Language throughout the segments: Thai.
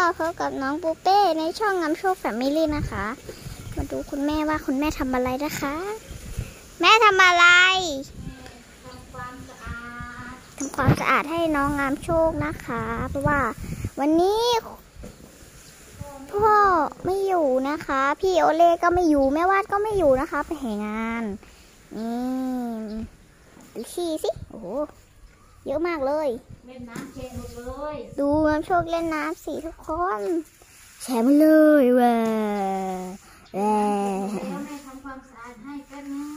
พบกับน้องปูเป้ในช่องงามโชคแฟมิลี่นะคะมาดูคุณแม่ว่าคุณแม่ทำอะไรนะคะแม่ทำอะไรทำความสะอาดให้น้องงามโชคนะคะเพราะว่าวันนี้พ่อไม่อยู่นะคะพี่โอเล่ก็ไม่อยู่แม่วาดก็ไม่อยู่นะคะไปแห่งานดูขี้สิโอ้โหเยอะมากเลยเล่นน้ำแช่หมดเลยดูงามโชคเล่นน้ำสิทุกคนแช่หมดเลยแหวแล้วแม่ทำความสะอาดให้กันนะ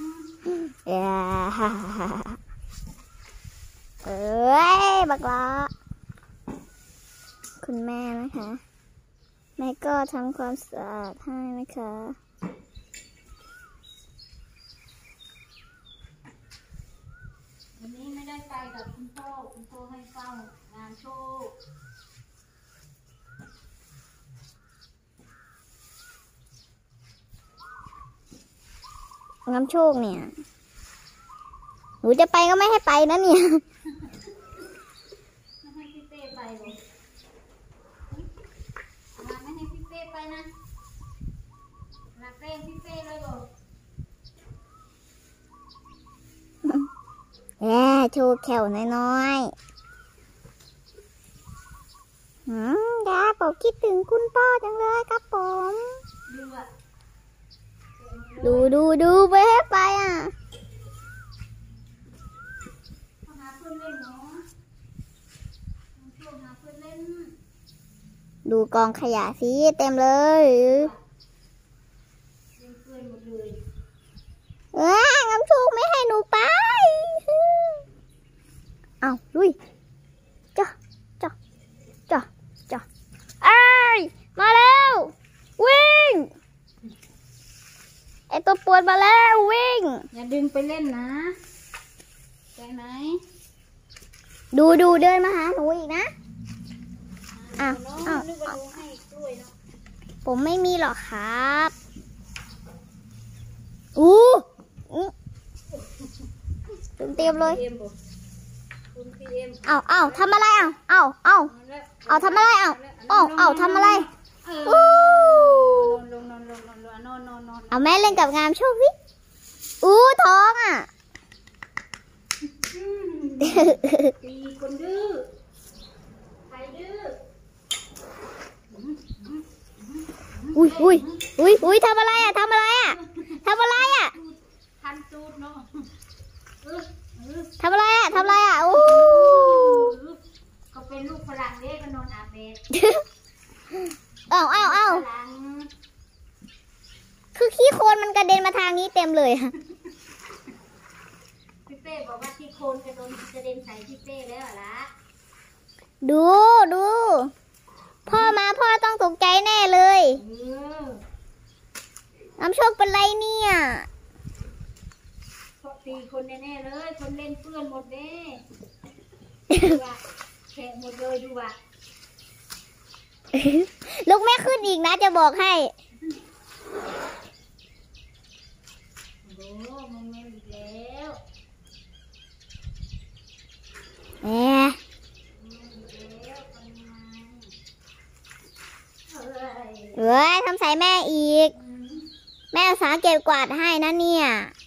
บักละคุณแม่นะคะแม่ก็ทำความสะอาดให้นะคะวันนี้ไม่ได้ไปกับคุณพ่อให้เฝ้างานโชคงามโชคเนี่ยหนูจะไปก็ไม่ให้ไปนะเนี่ยไม่ให้พี่เป้ไปเลยไม่ให้พี่เป้ไปนะรักเล่นพี่เป้เลยบอกโชว์แขวน้อยดาผมคิดถึงคุณพ่อจังเลยครับผมดูไปให้ไปอ่ะหาเพื่อนเล่นเนาะหาเพื่อนเล่นดูกองขยะสิเต็มเลยเพื่อนหมดเลยงามโชคไม่ให้หนูไปเอาลุยจ้ะเอ้ยมาแล้ววิ่งไอตัวปวดมาแล้ววิ่งอย่าดึงไปเล่นนะใจไหมดูเดินมาหาหนูอีกนะผมไม่มีหรอกครับเต็มเลยเอาทำอะไรเอาทำอะไรเอาทำอะไรเอาแม่เล่นกับงามโชคสิท้องอ่ะตีคนดื้อใครดื้ออุ้ยทำอะไรอ่ะทันตูดเนาะทำอะไรอ่ะก็เป็นลูกฝรั่งเด็กก็นอนอาบแดดเอาคือขี้โคลนมันกระเด็นมาทางนี้เต็มเลยพี่เป้บอกว่าขี้โคลนกระเด็นใส่พี่เป้แล้วล่ะดูพ่อมาพ่อต้องตกใจแน่เลยน้ำโชคเป็นไรเนี่ยตีคนแน่เลยคนเล่นเพื่อนหมดเด้แฉะหมดเลยดูว่ะลูกแม่ขึ้นอีกนะจะบอกให้มองแม่อีกแล้วทำใส่แม่อีกแม่สาเก็บกวาดให้นะเนี่ย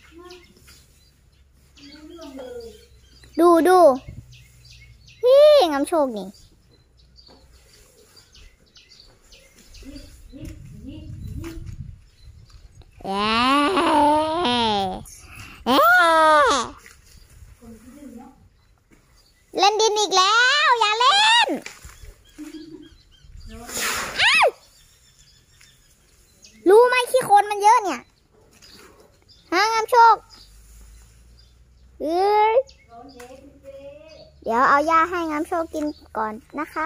ดูพี่งามโชคนี่เล่นดินอีกแล้วอย่าเล่นรู้ไหมขี้โคลนมันเยอะเนี่ยงามโชคเดี๋ยวเอายาให้งามโชคกินก่อนนะคะ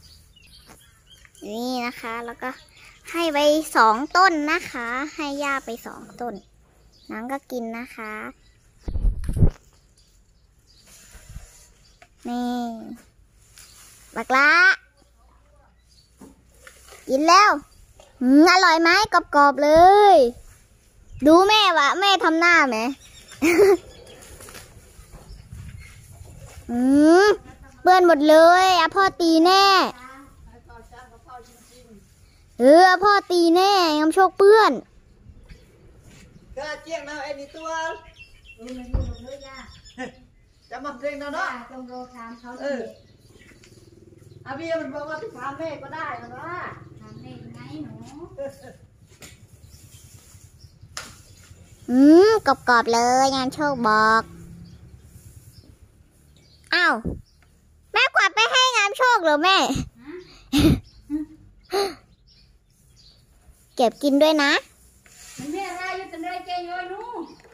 นี่นะคะแล้วก็ให้ไป2 ต้นนะคะให้ยาไป2 ต้นน้ำก็กินนะคะนี่บักละกินแล้วอร่อยไหมกรอบๆเลยดูแม่ทำหน้าไหม เปื้อนหมดเลยพ่อตีแน่พ่อตีแน่งามโชคเปื้อนก็เจียงนะไอ้นี่ตัวดูเลยดูเลยย่าจะมาเจียงนะเนาะต้องรอถามเขาอาเบียมันบอกว่าไปถามแม่ก็ได้นะว่าถามได้ยังไงหนูกรอบๆเลยงานโชคบอกอ้าวแม่กวาดไปให้งานโชคเหรอแม่ เก็บกินด้วยนะมันไม่อะไรอยู่แต่ไรเจยอยนู้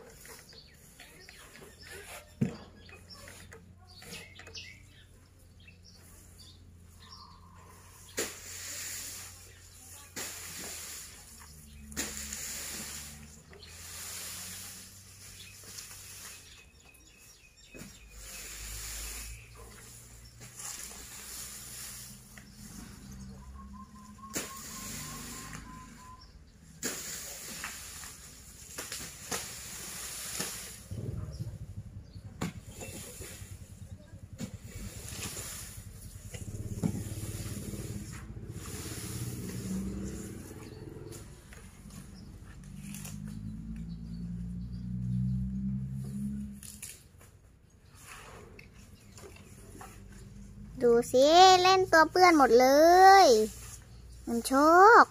ดูสิเล่นตัวเปื้อนหมดเลยมันโชค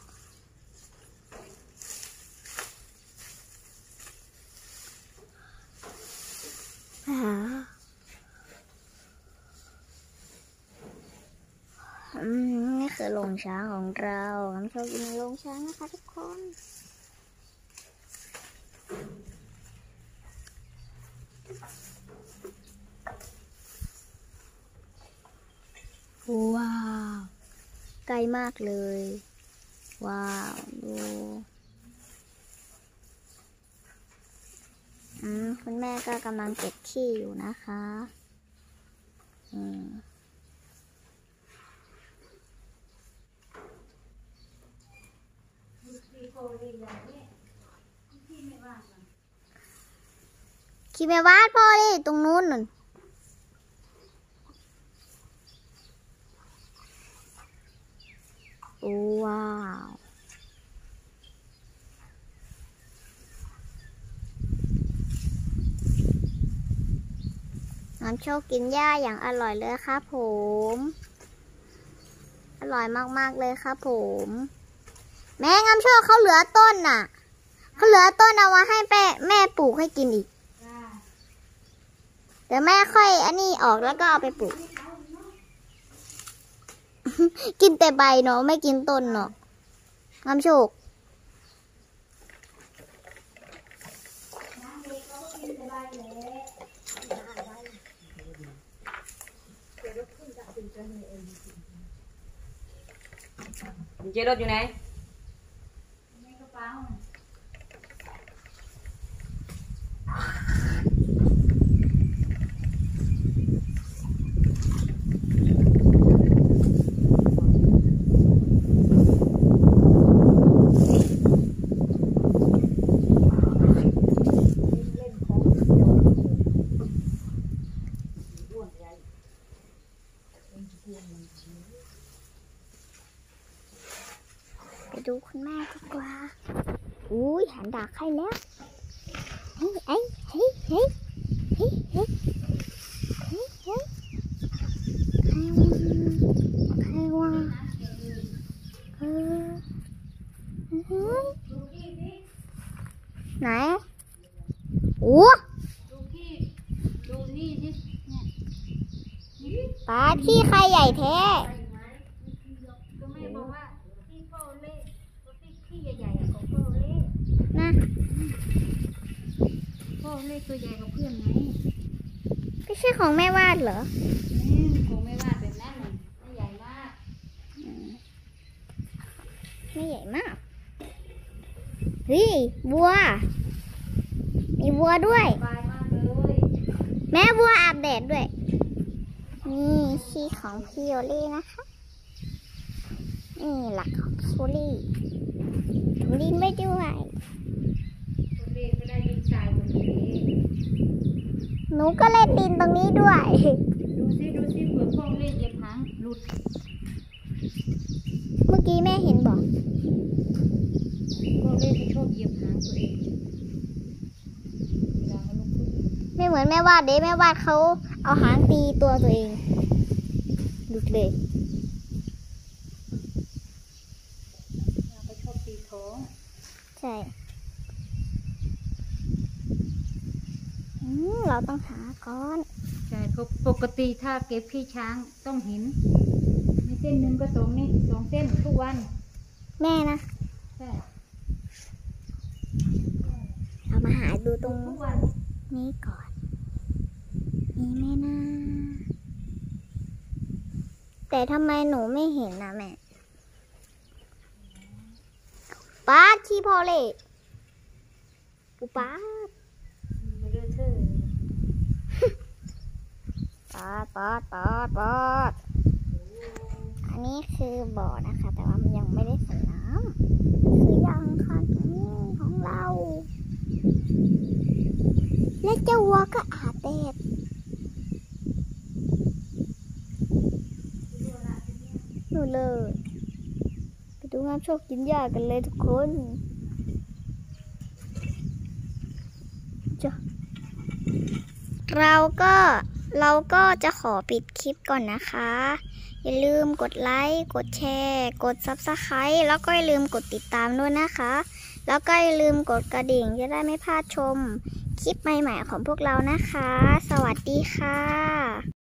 นี่คือโรงช้างของเราน้ำโชคอยู่ในโรงช้างนะคะทุกคนว้าวไกลมากเลยว้าวดูคุณแม่ก็กำลังเก็บขี้อยู่นะคะขี้แม่วาดพ่อดิตรงนู้นน่ะว้าวน้ำโชคกินหญ้าอย่างอร่อยเลยครับผมอร่อยมากๆเลยครับผมแม่น้ำโชคเขาเหลือต้นน่ะเขาเหลือต้นเอาไว้ให้แม่ปลูกให้กินอีกเดี๋ยวแม่ค่อยอันนี้ออกแล้วก็เอาไปปลูก กินแต่ใบเนาะไม่กินต้นเนาะน้ำโชคเจ๊รถอยู่ไหนในกระเป๋าไปดูคุณแม่ดีกว่าอุ้ยหันดากให้แล้วเฮ้ยเฮ้ยเฮ้ยเฮ้ยเฮ้ยเฮ้ยเฮ้ยเฮ้ยใครวะไหนโอ้ดูที่ดูนี่สิเนี่ยปลาที่ใครใหญ่แท้ก็แม่บอกว่าที่พ่อเล่ที่ใหญ่ๆของพ่อเล่นะพ่อเล่ตัวใหญ่กว่าเพื่อนไงไม่ใช่ของแม่วาดเหรอคงไม่ว่าแบบนั้นหรอกไม่ใหญ่มากไม่ใหญ่มากเฮ้ยวัวมีวัวด้วยสบายมากเลยแม่วัวอาบแดดด้วยนี่ขี้ของพี่โอลี่นะคะนี่หลักของโอลี่ถุงดินไม่ด้วยตัวเล่ก็ได้ดินทรายบนนี้หนูก็เล่นดินตรงนี้ด้วยดูสิเผื่อพ่อเล่เหยียบหางหลุดเมื่อกี้แม่เห็นบอกเเหยียบหางตัวเองเวลาเขาลุกขึ้นไม่เหมือนแม่วาดเด้แม่วาดเขาเอาหางตีตัวเองหลุดเลยเราก็ชอบตีท้องใช่เราต้องหาก้อนใช่ปกติถ้าเก็บขี้ช้างต้องเห็นในเส้นหนึ่งก็2 นี่ 2 เส้นทุกวันแม่นะใช่เรามาหาดูตรงทุกวันนี้ก่อนนี่แม่นะแต่ทำไมหนูไม่เห็นนะแม่ป้าดขี้พอเลยปูป้าดเรื่อยเธอปาดอันนี้คือบ่อนะคะ แต่ว่ามันยังไม่ได้ใส่น้ำคือยังค่ะนี่ของเรา และเจ้าวัวก็อาบแดดหนูเลยไปดูงามโชคกินหญ้ากันเลยทุกคนจ้ะเราก็จะขอปิดคลิปก่อนนะคะ อย่าลืมกดไลค์กดแชร์กด Subscribe แล้วก็อย่าลืมกดติดตามด้วยนะคะ แล้วก็อย่าลืมกดกระดิ่งจะได้ไม่พลาดชมคลิปใหม่ๆของพวกเรานะคะ สวัสดีค่ะ